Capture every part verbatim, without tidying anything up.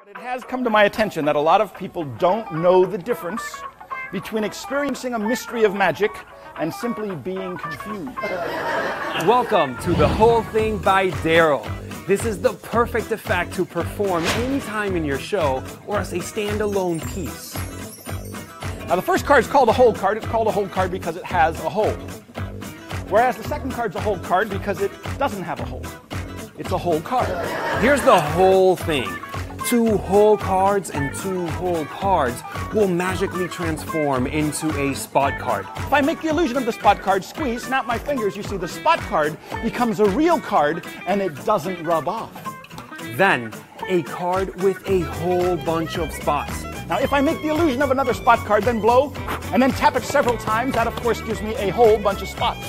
It has come to my attention that a lot of people don't know the difference between experiencing a mystery of magic and simply being confused. Welcome to The Whole Thing by Daryl. This is the perfect effect to perform anytime in your show or as a standalone piece. Now the first card is called a hole card. It's called a hole card because it has a hole. Whereas the second card's a hole card because it doesn't have a hole. It's a whole card. Here's the whole thing. Two whole cards and two whole cards will magically transform into a spot card. If I make the illusion of the spot card, squeeze, snap my fingers, you see the spot card becomes a real card and it doesn't rub off. Then, a card with a whole bunch of spots. Now if I make the illusion of another spot card, then blow, and then tap it several times, that of course gives me a whole bunch of spots.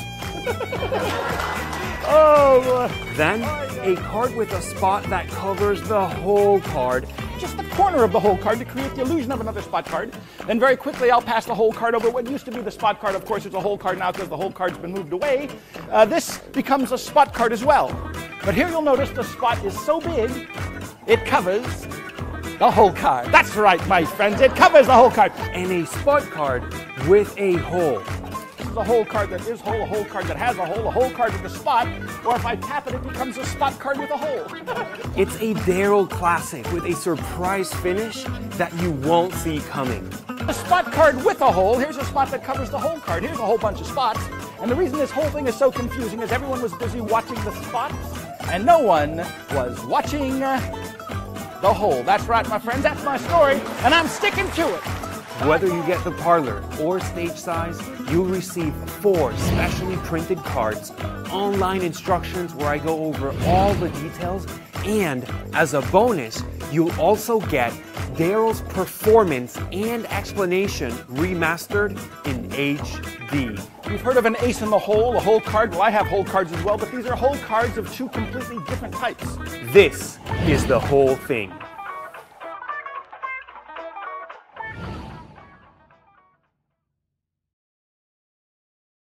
Oh! Then, a card with a spot that covers the whole card. Just the corner of the whole card to create the illusion of another spot card. Then very quickly I'll pass the whole card over what used to be the spot card. Of course it's a whole card now because the whole card's been moved away. Uh, this becomes a spot card as well. But here you'll notice the spot is so big, it covers the whole card. That's right, my friends, it covers the whole card. And a spot card with a hole. This is a whole card that is whole, a whole card that has a hole, a whole card with a spot, or if I tap it, it becomes a spot card with a hole. It's a Daryl classic with a surprise finish that you won't see coming. A spot card with a hole, here's a spot that covers the whole card. Here's a whole bunch of spots. And the reason this whole thing is so confusing is everyone was busy watching the spots, and no one was watching the hole. That's right, my friends, that's my story, and I'm sticking to it. Whether you get the parlor or stage size, you'll receive four specially printed cards, online instructions where I go over all the details, and as a bonus, you'll also get Daryl's performance and explanation remastered in H D. You've heard of an ace in the hole, a whole card? Well, I have whole cards as well, but these are whole cards of two completely different types. This is The Whole Thing.